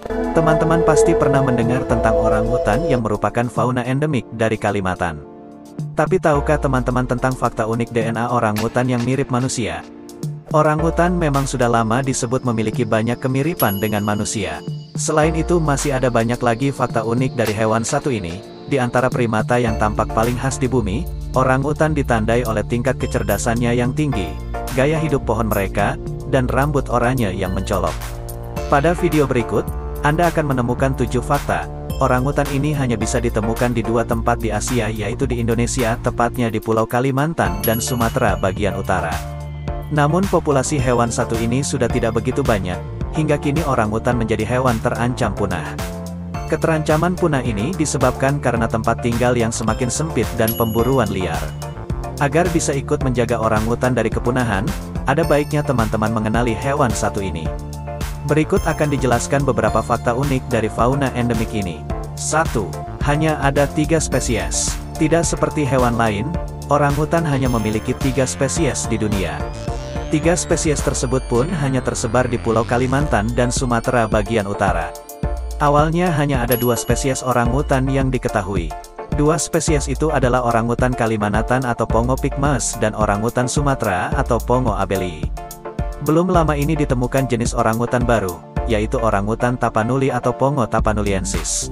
Teman-teman pasti pernah mendengar tentang orangutan yang merupakan fauna endemik dari Kalimantan. Tapi tahukah teman-teman tentang fakta unik DNA orangutan yang mirip manusia? Orangutan memang sudah lama disebut memiliki banyak kemiripan dengan manusia. Selain itu masih ada banyak lagi fakta unik dari hewan satu ini. Di antara primata yang tampak paling khas di bumi, orangutan ditandai oleh tingkat kecerdasannya yang tinggi, gaya hidup pohon mereka, dan rambut oranye yang mencolok. Pada video berikut, Anda akan menemukan 7 fakta. Orangutan ini hanya bisa ditemukan di 2 tempat di Asia, yaitu di Indonesia, tepatnya di Pulau Kalimantan dan Sumatera bagian utara. Namun populasi hewan satu ini sudah tidak begitu banyak, hingga kini orangutan menjadi hewan terancam punah. Keterancaman punah ini disebabkan karena tempat tinggal yang semakin sempit dan pemburuan liar. Agar bisa ikut menjaga orangutan dari kepunahan, ada baiknya teman-teman mengenali hewan satu ini. Berikut akan dijelaskan beberapa fakta unik dari fauna endemik ini. 1. Hanya ada 3 spesies. Tidak seperti hewan lain, orangutan hanya memiliki 3 spesies di dunia. 3 spesies tersebut pun hanya tersebar di Pulau Kalimantan dan Sumatera bagian utara. Awalnya hanya ada 2 spesies orangutan yang diketahui. 2 spesies itu adalah orangutan Kalimantan atau Pongo pygmaeus dan orangutan Sumatera atau Pongo abelii. Belum lama ini ditemukan jenis orangutan baru, yaitu orangutan tapanuli atau Pongo tapanuliensis.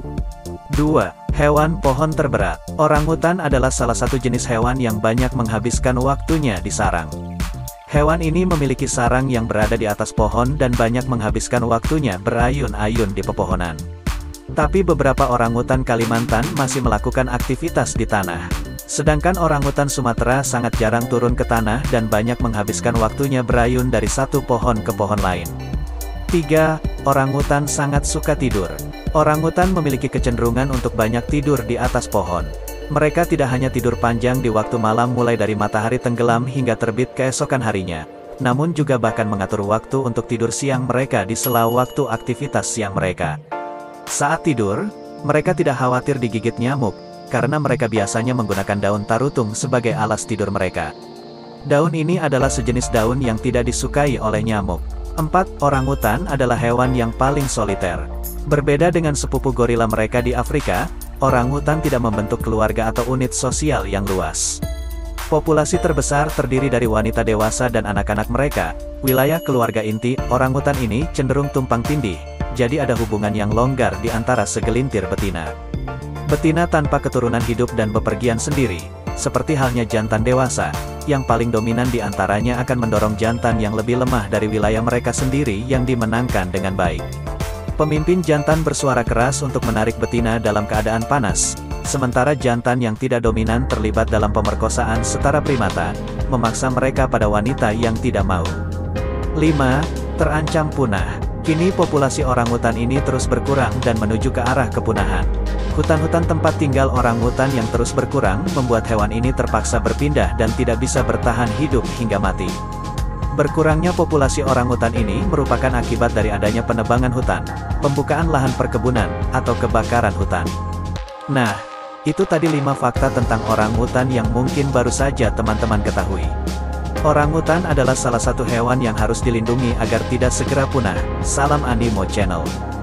2. Hewan pohon terberat. Orangutan adalah salah satu jenis hewan yang banyak menghabiskan waktunya di sarang. Hewan ini memiliki sarang yang berada di atas pohon dan banyak menghabiskan waktunya berayun-ayun di pepohonan. Tapi beberapa orangutan Kalimantan masih melakukan aktivitas di tanah. Sedangkan orangutan Sumatera sangat jarang turun ke tanah dan banyak menghabiskan waktunya berayun dari satu pohon ke pohon lain. 3. Orangutan sangat suka tidur. Orangutan memiliki kecenderungan untuk banyak tidur di atas pohon. Mereka tidak hanya tidur panjang di waktu malam mulai dari matahari tenggelam hingga terbit keesokan harinya, namun juga bahkan mengatur waktu untuk tidur siang mereka di sela waktu aktivitas siang mereka. Saat tidur, mereka tidak khawatir digigit nyamuk, karena mereka biasanya menggunakan daun tarutung sebagai alas tidur mereka. Daun ini adalah sejenis daun yang tidak disukai oleh nyamuk. 4. Orangutan adalah hewan yang paling soliter. Berbeda dengan sepupu gorila mereka di Afrika, orangutan tidak membentuk keluarga atau unit sosial yang luas. Populasi terbesar terdiri dari wanita dewasa dan anak-anak mereka. Wilayah keluarga inti orangutan ini cenderung tumpang tindih, jadi ada hubungan yang longgar di antara segelintir betina. Betina tanpa keturunan hidup dan bepergian sendiri, seperti halnya jantan dewasa, yang paling dominan di antaranya akan mendorong jantan yang lebih lemah dari wilayah mereka sendiri yang dimenangkan dengan baik. Pemimpin jantan bersuara keras untuk menarik betina dalam keadaan panas, sementara jantan yang tidak dominan terlibat dalam pemerkosaan setara primata, memaksa mereka pada wanita yang tidak mau. 5. Terancam punah. Kini populasi orangutan ini terus berkurang dan menuju ke arah kepunahan. Hutan-hutan tempat tinggal orangutan yang terus berkurang membuat hewan ini terpaksa berpindah dan tidak bisa bertahan hidup hingga mati. Berkurangnya populasi orangutan ini merupakan akibat dari adanya penebangan hutan, pembukaan lahan perkebunan, atau kebakaran hutan. Nah, itu tadi 5 fakta tentang orangutan yang mungkin baru saja teman-teman ketahui. Orangutan adalah salah satu hewan yang harus dilindungi agar tidak segera punah. Salam Animo Channel.